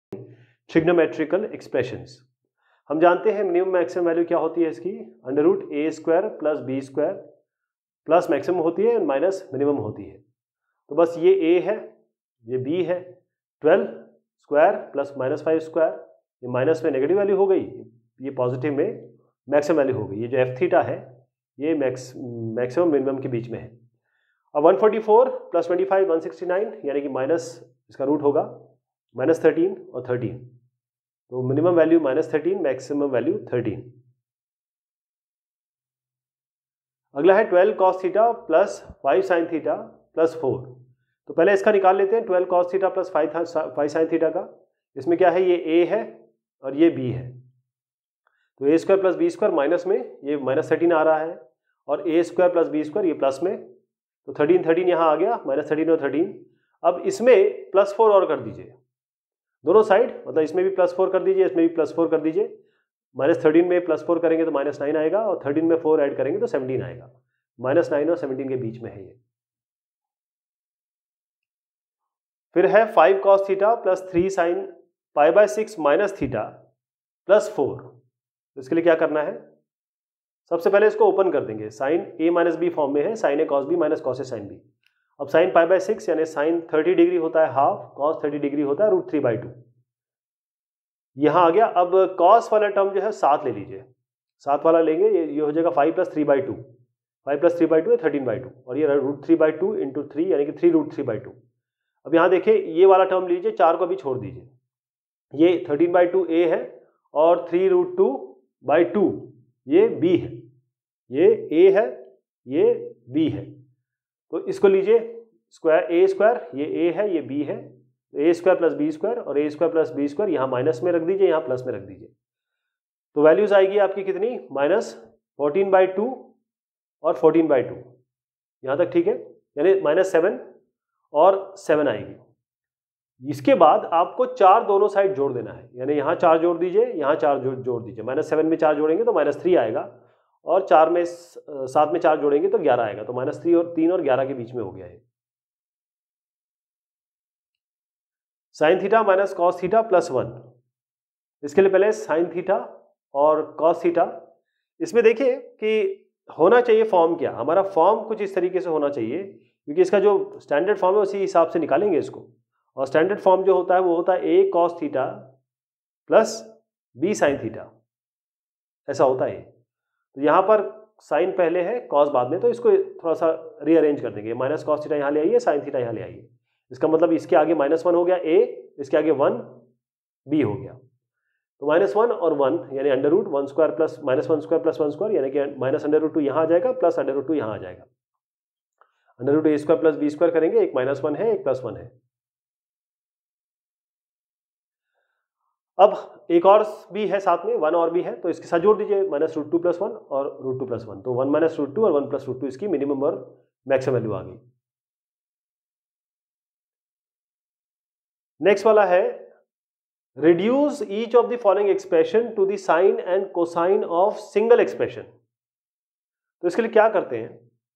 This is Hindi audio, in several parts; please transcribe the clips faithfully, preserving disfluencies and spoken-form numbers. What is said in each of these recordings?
Trigonometrical expressions. हम जानते हैं मिनिमम मैक्सिमम वैल्यू क्या होती है इसकी, under root A square plus B square plus maximum होती है माइनस मिनिमम होती है। तो बस ये ए है, ये बी है, twelve square plus minus five square, ये माइनस में नेगेटिव वैल्यू हो गई, ये पॉजिटिव में मैक्सिमम वैल्यू हो गई। ये जो एफ थीटा है ये मैक्स मैक्सिमम मिनिमम के बीच में है। अब one forty four plus twenty five one sixty nine, यानी कि माइनस इसका रूट होगा माइनस थर्टीन और थर्टीन, तो minimum value minus thirteen, maximum value thirteen. अगला है twelve cos theta plus five sine theta plus four. तो पहले इसका निकाल लेते हैं, twelve cos theta plus five five sine theta का। इसमें क्या है, ये ए है और ये बी है, तो A square plus B square minus में ये माइनस थर्टीन आ रहा है, और A square plus B square ये प्लस में, तो थर्टीन थर्टीन यहाँ आ गया, माइनस थर्टीन और थर्टीन। अब इसमें प्लस फोर और कर दीजिए दोनों साइड, मतलब इसमें भी प्लस फोर कर दीजिए, इसमें भी प्लस फोर कर दीजिए। माइनस थर्टीन में प्लस फोर करेंगे तो माइनस नाइन आएगा, और थर्टीन में फोर ऐड करेंगे तो सेवनटीन आएगा। माइनस नाइन और सेवनटीन के बीच में है ये। फिर है five cos theta plus three sine pi by six minus theta plus four. तो इसके लिए क्या करना है, सबसे पहले इसको ओपन कर देंगे, साइन ए माइनस बी फॉर्म में है, साइन ए कॉस बी माइनस कॉस ए साइन बी। अब साइन पाई बाय सिक्स यानी साइन थर्टी डिग्री होता है हाफ, कॉस थर्टी डिग्री होता है रूट थ्री बाई टू, यहाँ आ गया। अब कॉस वाला टर्म जो है सात ले लीजिए, सात वाला लेंगे, ये ये हो जाएगा five plus three by two, five plus three by two है थर्टीन बाई टू, और ये root three by two into three यानी कि three root three by two. अब यहाँ देखिए ये वाला टर्म लीजिए, चार को भी छोड़ दीजिए, ये थर्टीन बाई टू ए है और three root two by two ये बी है, ये ए है ये बी है, तो इसको लीजिए स्क्वायर, ए स्क्वायर ये ए है ये बी है, A square plus B square, और A square plus B square यहाँ माइनस में रख दीजिए, यहाँ प्लस में रख दीजिए। तो वैल्यूज आएगी आपकी कितनी, माइनस फोर्टीन बाई टू और फोर्टीन बाई टू, यहाँ तक ठीक है, यानी माइनस सेवन और सेवन आएगी। इसके बाद आपको चार दोनों साइड जोड़ देना है, यानी यहाँ चार जोड़ दीजिए, यहाँ चार जोड़ जोड़ दीजिए। माइनस सेवन में चार जोड़ेंगे तो माइनस थ्री आएगा, और चार में सात में चार जोड़ेंगे तो ग्यारह आएगा, तो माइनस थ्री और तीन और ग्यारह के बीच में हो गया है। Sine theta minus cos theta plus one, इसके लिए पहले साइन थीटा और कॉस थीटा। इसमें देखिए कि होना चाहिए फॉर्म क्या, हमारा फॉर्म कुछ इस तरीके से होना चाहिए, क्योंकि इसका जो स्टैंडर्ड फॉर्म है उसी हिसाब से निकालेंगे इसको। और स्टैंडर्ड फॉर्म जो होता है वो होता है A cos theta plus B sine theta, ऐसा होता है। तो यहाँ पर साइन पहले है कॉस बाद में, तो इसको थोड़ा सा रीअरेंज कर देंगे, माइनस कॉस थीटा यहाँ ले आइए, साइन थीटा यहाँ ले आइए। इसका मतलब इसके आगे माइनस वन हो गया ए, इसके आगे वन बी हो गया, तो माइनस वन और वन यानी under root one square plus minus one square plus one square, यानी कि माइनस अंडर रूट टू यहाँ आ जाएगा प्लस अंडर रूट टू यहाँ आ जाएगा। Under root A square plus B square करेंगे, एक माइनस वन है एक प्लस वन है। अब एक और भी है साथ में, वन और भी है, तो इसके साथ जोड़ दीजिए, minus root two plus one और रूट टू प्लस वन, तो वन माइनस रूट टू और वन प्लस रूट टू, इसकी मिनिमम और मैक्सिमम वैल्यू आ गई। नेक्स्ट वाला है reduce each of the following expression to the sine and cosine of single expression. तो इसके लिए क्या करते हैं,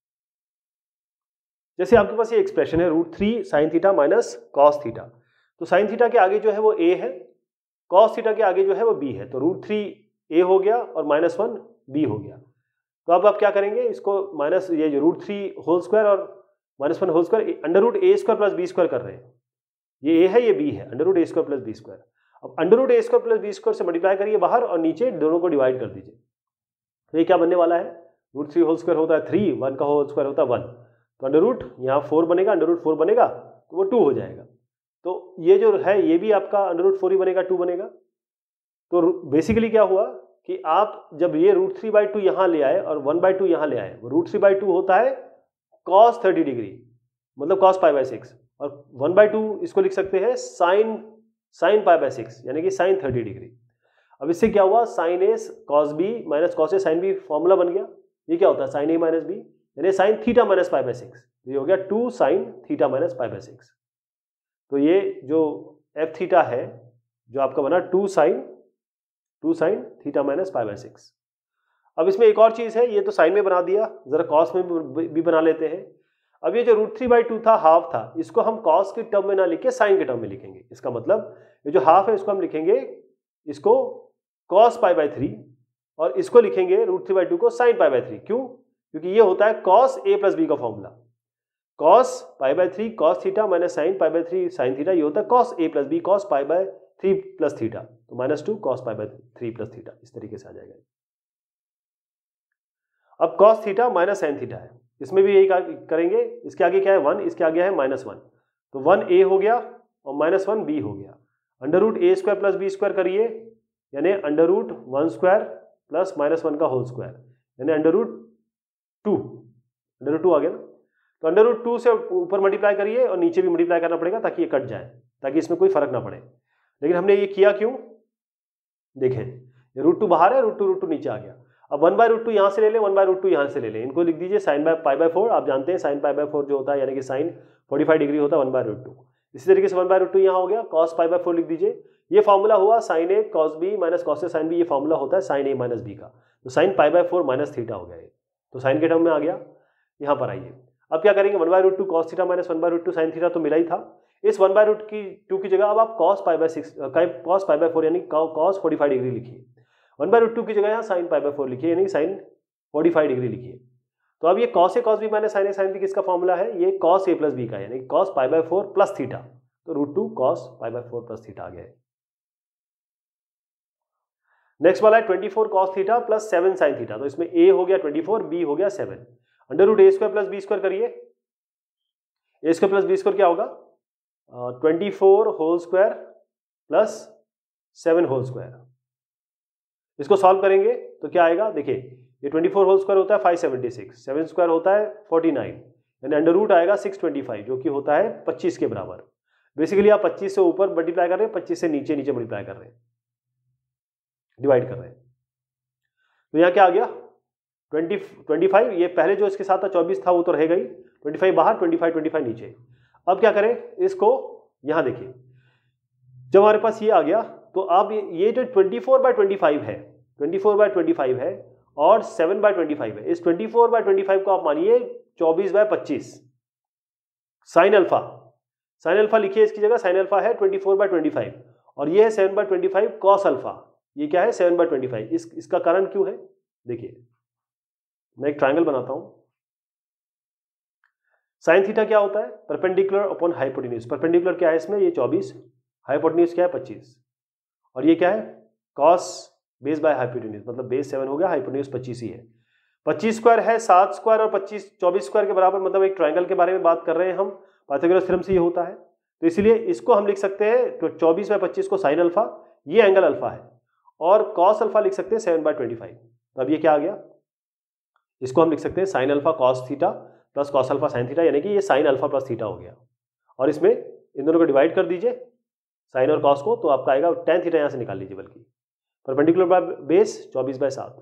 जैसे आपके पास ये एक्सप्रेशन है root three sine theta minus cos theta, तो साइन थीटा के आगे जो है वो ए है, कॉस थीटा के आगे जो है वो बी है, तो रूट थ्री ए हो गया और माइनस वन बी हो गया। तो अब आप क्या करेंगे, इसको माइनस ये जो रूट थ्री होल स्क्वायर और minus one whole square under root A square plus B square कर रहे हैं, ये ए है ये बी है, under root A square plus B square. अब under root A square plus B square से मल्टीप्लाई करिए बाहर, और नीचे दोनों को डिवाइड कर दीजिए, तो ये क्या बनने वाला है, रूट थ्री होल स्क्वायर होता है थ्री, वन का होल स्क्वायर होता है वन, तो अंडर रूट यहाँ फोर बनेगा, अंडर रूट फोर बनेगा तो वो टू हो जाएगा, तो ये जो है ये भी आपका अंडर रूट फोर ही बनेगा, टू बनेगा। तो बेसिकली क्या हुआ कि आप जब ये रूट थ्री बाई टू यहाँ ले आए और वन बाई टू यहाँ ले आए, रूट थ्री बाई टू होता है कॉस थर्टी डिग्री, मतलब कॉस पाई बाई सिक्स, और वन बाई टू इसको लिख सकते हैं sine sine pi by six, यानी कि साइन थर्टी डिग्री। अब इससे क्या हुआ, साइन ए कॉस बी माइनस कॉस ए साइन बी फॉर्मूला बन गया। ये क्या होता है, साइन ए माइनस बी यानी sine theta minus pi by six, ये हो गया two sine theta minus pi by six. तो ये जो एफ थीटा है जो आपका बना two sine two sine theta minus pi by six. अब इसमें एक और चीज़ है, ये तो साइन में बना दिया, जरा कॉस में भी बना लेते हैं। अब ये जो रूट थ्री बाई टू था, हाफ था, इसको हम कॉस के टर्म में ना लिखे साइन के टर्म में लिखेंगे। इसका मतलब ये जो हाफ है इसको हम लिखेंगे इसको कॉस पाई बाई थ्री और इसको लिखेंगे रूट थ्री बाई टू को साइन पाई बाई थ्री। क्यों? क्योंकि ये होता है कॉस ए प्लस बी का formula. Cos pi by three cos theta minus sine pi by three sine theta, ये होता है cos A plus B cos pi by three plus theta, तो minus two cos pi by three plus theta, इस तरीके से आ जाएगा। अब cos theta minus sine theta है, इसमें भी यही करेंगे। इसके आगे क्या है? वन, इसके आगे है माइनस वन, तो वन ए हो गया और माइनस वन बी हो गया। Under root A square plus B square करिए, यानी under root one square plus minus one का होल स्क्वायर, यानी under root two, under root two आ गया ना। तो अंडर रूट टू से ऊपर मल्टीप्लाई करिए और नीचे भी मल्टीप्लाई करना पड़ेगा ताकि ये कट जाए, ताकि इसमें कोई फर्क ना पड़े। लेकिन हमने ये किया क्यों? देखें, ये रूट टू बाहर है, रूट टू रूट टू नीचे आ गया। अब वन बाय रूट टू यहाँ से ले लें, वन बाय रूट टू यहाँ से ले लें, इनको लिख दीजिए sine by pi by four. आप जानते हैं साइन पाई बाय फोर जो होता है यानी कि साइन फोर्टी फाइव डिग्री होता है वन बाय रूट टू। इसी तरीके से वन बाय रूट टू यहाँ हो गया, कॉस पाई बाय फोर लिख दीजिए। ये फॉर्मूला हुआ साइन ए कॉस बी माइनस कॉस ए साइन बी, ये फॉर्मूला होता है साइन ए माइनस बी का। तो sine pi by four minus theta हो गया ये, तो साइन के टर्म में आ गया। यहाँ पर आइए, अब क्या करेंगे? One by root two cos theta minus one by root two sine theta तो मिला ही था। इस वन बाय रूट की टू की जगह अब आप cos pi by six cos pi by four यानी कॉस फोर्टी फाइव डिग्री लिखिए। वन बाय रूट टू की जगह यहाँ साइन पाई बाय फोर लिखिए, यानी साइन फोर्टी फाइव डिग्री लिखिए। तो अब ये cos A cos B minus sine A sine B किसका फॉर्मूला है? ये कॉस ए प्लस बी का, यानी cos pi by four plus theta, तो root two cos pi by four plus theta आ गया है। नेक्स्ट वाला है twenty four cos theta plus seven sine theta, तो इसमें ए हो गया ट्वेंटी फोर, बी हो गया seven. Under root A square plus B square करिए, A square plus B square क्या होगा? Twenty four whole square plus seven whole square. इसको सॉल्व करेंगे तो क्या आएगा? देखिए, ये ट्वेंटी फोर होल स्क्वायर होता है five seventy six, seven square होता है फोर्टी नाइन, यानी अंडर रूट आएगा सिक्स ट्वेंटी फाइव जो कि होता है पच्चीस के बराबर। बेसिकली आप पच्चीस से ऊपर मल्टीप्लाई कर रहे हैं, पच्चीस से नीचे नीचे मल्टीप्लाई कर रहे हैं, डिवाइड कर रहे हैं। तो यहाँ क्या आ गया? ट्वेंटी ट्वेंटी फाइव, ये पहले जो इसके साथ था चौबीस था वो तो रहेगा ही, ट्वेंटी फाइव बाहर, ट्वेंटी फाइव ट्वेंटी फाइव नीचे। अब क्या करें? इसको यहाँ देखिए, जब हमारे पास ये आ गया तो अब ये जो twenty four by twenty five है, twenty four by twenty five है और सेवन बाय ट्वेंटी फाइव है, इस twenty four by twenty five को आप मानिए चौबीस बाय पच्चीस साइन अल्फा। साइन अल्फा लिखिए इसकी जगह, साइन अल्फा है twenty four by twenty five और ये है seven by twenty five cos alpha. ये क्या है? Seven by twenty five. इस इसका कारण क्यों है? देखिए, मैं एक ट्रायंगल बनाता हूं। साइन थीटा क्या होता है? Perpendicular upon hypotenuse. परपेंडिकुलर क्या है इसमें? ये चौबीस, हाइपोटेन्यूज क्या है? पच्चीस, और ये क्या है? कॉस बेस बाय हाइपोटेन्यूज, मतलब बेस सेवन हो गया, हाइपोटेन्यूज पच्चीस ही है। पच्चीस स्क्वायर है सात स्क्वायर और पच्चीस चौबीस स्क्वायर के बराबर, मतलब एक ट्रायंगल के बारे में बात कर रहे हैं हम, पाइथागोरस थ्योरम से ये होता है। तो इसलिए इसको हम लिख सकते हैं तो चौबीस बाय पच्चीस को साइन अल्फा, ये एंगल अल्फा है, और कॉस अल्फा लिख सकते हैं सेवन बाय ट्वेंटी फाइव। तो अब ये क्या आ गया? इसको हम लिख सकते हैं sine alpha cos theta plus cos alpha sine theta, यानी कि ये साइन अल्फा प्लस थीटा हो गया। और इसमें इन दोनों को डिवाइड कर दीजिए, साइन और कॉस को, तो आपका आएगा टेन थीटा, यहाँ से निकाल लीजिए, बल्कि परपेंडिकुलर बाय बेस चौबीस बाय सात,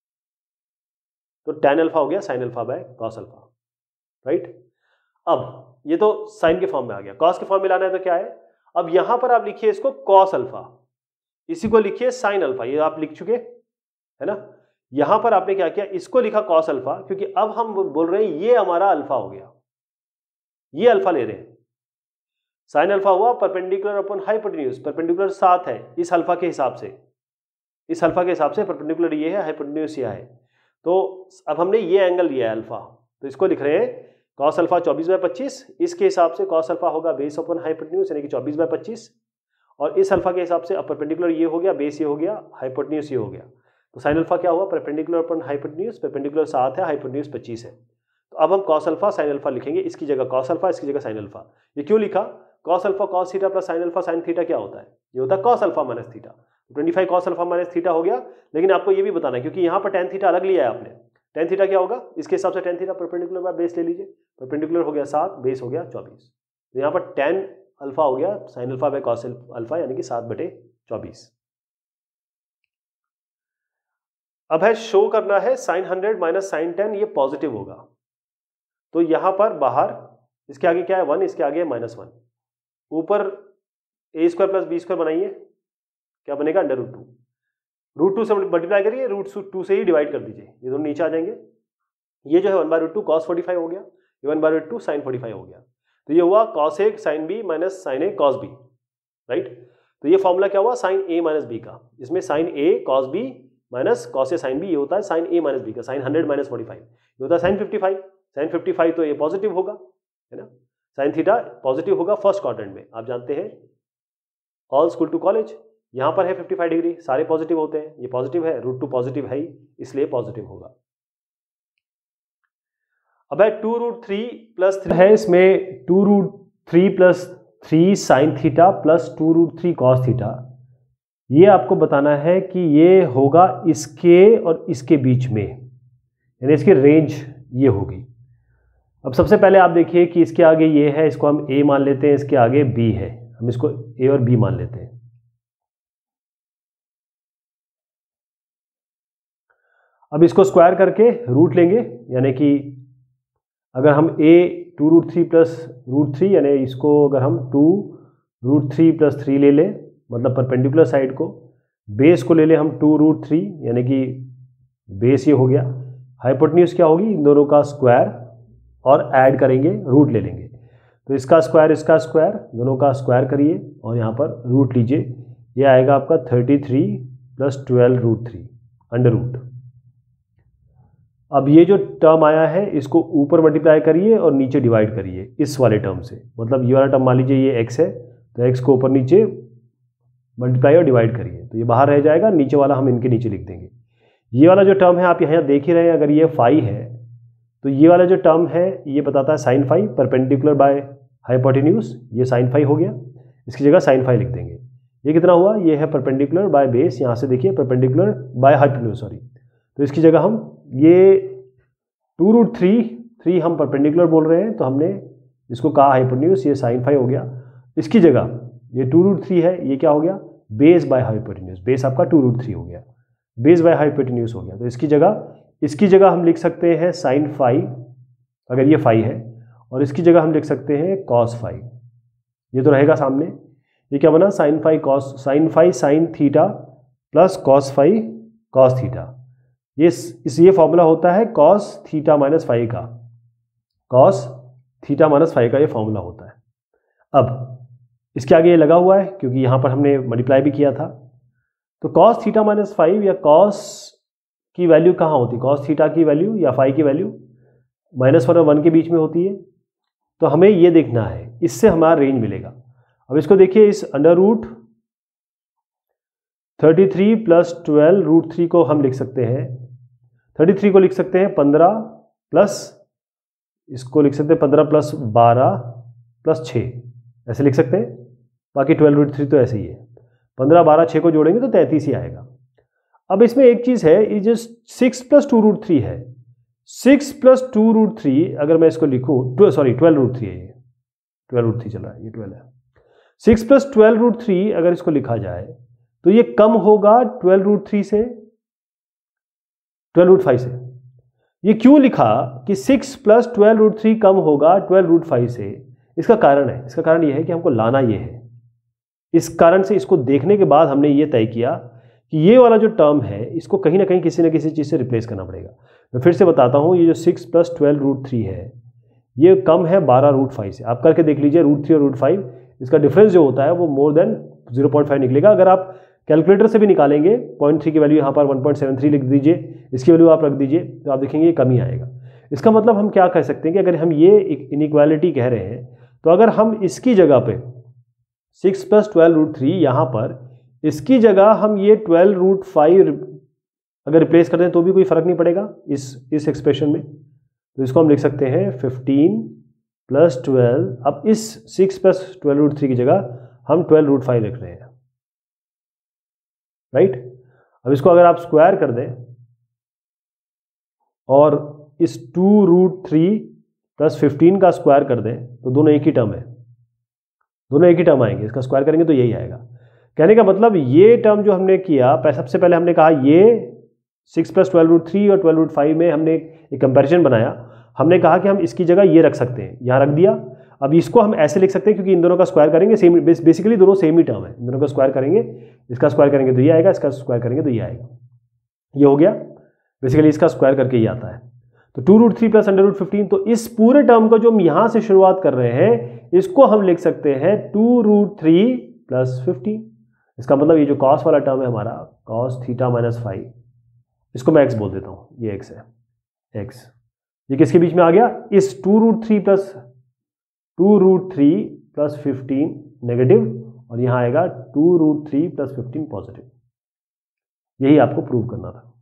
तो टेन अल्फा हो गया sine alpha by cos alpha, right. अब ये तो साइन के फॉर्म में आ गया, कॉस के फॉर्म में लाना है तो क्या है? अब यहां पर आप लिखिए इसको कॉस अल्फा, इसी को लिखिए साइन अल्फा, ये आप लिख चुके है ना। यहां पर आपने क्या किया? इसको लिखा कॉस अल्फा, क्योंकि अब हम बोल रहे हैं ये हमारा अल्फा हो गया, ये अल्फा ले रहे हैं। साइन अल्फा हुआ परपेंडिकुलर अपॉन हाइपोटेन्यूज, परपेंडिकुलर सात है इस अल्फा के हिसाब से, इस अल्फा के हिसाब से परपेंडिकुलर ये है, हाइपोटेन्यूज यह है। तो अब हमने ये एंगल लिया है अल्फा, तो इसको लिख रहे हैं कॉस अल्फा चौबीस बाय पच्चीस, इसके हिसाब से कॉस अल्फा होगा बेस अपॉन हाइपोटेन्यूज यानी कि चौबीस बाय पच्चीस, और इस अल्फा के हिसाब से अब परपेंडिकुलर ये हो गया, बेस ये हो गया, हाइपोटेन्यूज ये हो गया। तो साइन अल्फा क्या हुआ? परपेंडिकुलर अपॉन हाइपोटेन्यूज, परपेंडिकुलर सात है, हाइपोटेन्यूज पच्चीस है। तो अब हम कॉस अल्फा साइन अल्फा लिखेंगे, इसकी जगह कॉस अल्फा, इसकी जगह साइन अल्फा। ये क्यों लिखा? Cos alpha cos theta plus sine alpha sine theta क्या होता है? ये होता है cos alpha minus theta. Twenty five cos alpha minus theta हो गया, लेकिन आपको ये भी बताना है क्योंकि यहाँ पर टेन थीटा अलग लिया है आपने। टेन थीटा क्या होगा? इसके हिसाब से tan theta perpendicular by base ले लीजिए, परपेंडिकुलर हो गया सात, बेस हो गया चौबीस, तो यहाँ पर टेन अल्फा हो गया sine alpha by cos alpha यानी कि सात बटे चौबीस। अब है शो करना है sine hundred minus sine ten ये पॉजिटिव होगा, तो यहां पर बाहर इसके आगे क्या है? वन, इसके आगे है माइनस वन, ऊपर a square plus B square बनाइए, क्या बनेगा? Under root two, root two से मल्टीप्लाई करिए, रूट टू से ही डिवाइड कर दीजिए, ये दोनों नीचे आ जाएंगे। ये जो है one by root two cos forty five हो गया, one by root two sine forty five हो गया। तो ये हुआ कॉस ए साइन बी माइनस साइन ए कॉस बी, राइट। तो ये फॉर्मूला क्या हुआ साइन ए माइनस बी का, इसमें साइन ए कॉस बी माइनस कॉस ए साइन बी, ये होता है साइन ए माइनस बी का, sine hundred minus forty five, ये होता है sine fifty five. Sine fifty five तो ये पॉजिटिव होगा, है ना, साइन थीटा पॉजिटिव होगा फर्स्ट क्वाड्रेंट में। आप जानते हैं ऑल स्कूल टू कॉलेज, यहाँ पर है फिफ्टी फाइव डिग्री, सारे पॉजिटिव होते हैं, ये पॉजिटिव है, रूट टू पॉजिटिव है ही, इसलिए पॉजिटिव होगा। अब है two root three plus three है, इसमें two root three plus three sine theta plus two root three cos theta, ये आपको बताना है कि ये होगा इसके और इसके बीच में, यानी इसकी रेंज ये होगी। अब सबसे पहले आप देखिए कि इसके आगे ये है, इसको हम ए मान लेते हैं, इसके आगे बी है, हम इसको ए और बी मान लेते हैं। अब इसको स्क्वायर करके रूट लेंगे, यानी कि अगर हम a two root three plus root three, यानी इसको अगर हम two root three plus three ले लें, मतलब परपेंडिकुलर साइड को, बेस को ले लें हम टू रूट थ्री, यानी कि बेस ये हो गया, हाइपोटेन्यूज क्या होगी, इन दोनों का स्क्वायर और ऐड करेंगे, रूट ले लेंगे। तो इसका स्क्वायर इसका स्क्वायर, दोनों का स्क्वायर करिए और यहाँ पर रूट लीजिए, ये आएगा आपका thirty three plus twelve root three under root. अब ये जो टर्म आया है इसको ऊपर मल्टीप्लाई करिए और नीचे डिवाइड करिए इस वाले टर्म से, मतलब ये वाला टर्म मान लीजिए ये x है, तो x को ऊपर नीचे मल्टीप्लाई और डिवाइड करिए, तो ये बाहर रह जाएगा, नीचे वाला हम इनके नीचे लिख देंगे। ये वाला जो टर्म है आप यहाँ देख ही रहे हैं, अगर ये फाई है तो ये वाला जो टर्म है ये बताता है sine phi perpendicular by hypotenuse, ये साइन फाई हो गया, इसकी जगह साइन फाई लिख देंगे। ये कितना हुआ, ये है परपेंडिकुलर बाय बेस, यहाँ से देखिए परपेंडिकुलर बाय हाइपोटेन्यूज सॉरी, तो इसकी जगह हम ये टू रूट थ्री थ्री हम परपेंडिकुलर बोल रहे हैं, तो हमने इसको कहा हाइपोटेन्यूज, ये साइन फाई हो गया। इसकी जगह ये टू रूट थ्री है, ये क्या हो गया बेस बाय हाइपोटेन्यूज, बेस आपका टू रूट थ्री हो गया, बेस बाय हाइपोटेन्यूज हो गया। तो इसकी जगह इसकी जगह हम लिख सकते हैं साइन फाई, अगर ये फाई है, और इसकी जगह हम लिख सकते हैं कॉस फाई, ये तो रहेगा सामने। ये क्या बना sine phi cos, sine phi sine theta plus cos phi cos theta, ये इस ये फॉर्मूला होता है कॉस थीटा माइनस फाई का, कॉस थीटा माइनस फाई का ये फॉर्मूला होता है। अब इसके आगे ये लगा हुआ है क्योंकि यहाँ पर हमने मल्टीप्लाई भी किया था, तो कॉस थीटा माइनस फाइव या कॉस की वैल्यू कहाँ होती है, कॉस थीटा की वैल्यू या फाई की वैल्यू माइनस वन और वन के बीच में होती है, तो हमें ये देखना है, इससे हमारा रेंज मिलेगा। अब इसको देखिए, इस under root thirty three plus twelve root three को हम लिख सकते हैं, थर्टी थ्री को लिख सकते हैं पंद्रह प्लस, इसको लिख सकते हैं पंद्रह प्लस बारह प्लस छः, ऐसे लिख सकते हैं। बाकी ट्वेल्व रूट थ्री तो ऐसे ही है, पंद्रह बारह छः को जोड़ेंगे तो तैंतीस ही आएगा। अब इसमें एक चीज़ है, ये जो six plus two root three है, six plus two root three अगर मैं इसको लिखूँ, सॉरी ट्वेल्व रूट थ्री है, ये ट्वेल्व रूट थ्री चल रहा है, ये ट्वेल्व है, six plus twelve root three अगर इसको लिखा जाए तो ये कम होगा ट्वेल्व रूट थ्री से, ट्वेल्व रूट फाइव से। ये क्यों लिखा कि six plus twelve root three कम होगा ट्वेल्व रूट फाइव से, इसका कारण है, इसका कारण ये है कि हमको लाना ये है। इस कारण से इसको देखने के बाद हमने ये तय किया कि ये वाला जो टर्म है इसको कहीं ना कहीं किसी न किसी चीज़ से रिप्लेस करना पड़ेगा। मैं फिर से बताता हूँ, ये जो six plus twelve root three है ये कम है बारह रूट फाइव से। आप करके देख लीजिए, रूट थ्री और रूट फाइव इसका डिफरेंस जो होता है वो more than zero point five निकलेगा। अगर आप कैलकुलेटर से भी निकालेंगे, पॉइंट थ्री की वैल्यू यहाँ पर वन पॉइंट सेवन थ्री लिख दीजिए, इसकी वैल्यू आप रख दीजिए, तो आप देखेंगे ये कम ही आएगा। इसका मतलब हम क्या कह सकते हैं कि अगर हम ये इनइक्वालिटी कह रहे हैं, तो अगर हम इसकी जगह पे six plus twelve root three यहाँ पर, इसकी जगह हम ये ट्वेल्व रूट फाइव अगर रिप्लेस कर दें तो भी कोई फर्क नहीं पड़ेगा इस इस एक्सप्रेशन में। तो इसको हम लिख सकते हैं फिफ्टीन प्लस ट्वेल्व। अब इस six plus twelve root three की जगह हम ट्वेल्व रूट फाइव लिख रहे हैं, राइट। अब इसको अगर आप स्क्वायर कर दें और इस two root three plus fifteen का स्क्वायर कर दें तो दोनों एक ही टर्म है, दोनों एक ही टर्म आएंगे, इसका स्क्वायर करेंगे तो यही आएगा। कहने का मतलब ये टर्म जो हमने किया, सबसे पहले हमने कहा ये six plus twelve root three और ट्वेल्व रूट फाइव में हमने एक कंपैरिजन बनाया, हमने कहा कि हम इसकी जगह ये रख सकते हैं, यहाँ रख दिया। अब इसको हम ऐसे लिख सकते हैं क्योंकि इन दोनों का स्क्वायर करेंगे सेम, बेसिकली दोनों सेम ही टर्म है, इन दोनों का स्क्वायर करेंगे, इसका स्क्वायर करेंगे तो ये आएगा, इसका स्क्वायर करेंगे तो ये आएगा, ये हो गया। बेसिकली इसका स्क्वायर करके ये आता है। तो two root three plus under root fifteen, तो इस पूरे टर्म को जो हम यहां से शुरुआत कर रहे हैं इसको हम लिख सकते हैं two root three plus fifteen. इसका मतलब ये जो कॉस वाला टर्म है हमारा कॉस थीटा माइनस फाइव, इसको मैं एक्स बोल देता हूं, ये एक्स है, एक्स ये किसके बीच में आ गया, इस two root three plus two root three plus fifteen negative, और यहां आएगा two root three plus fifteen positive. यही आपको प्रूव करना था।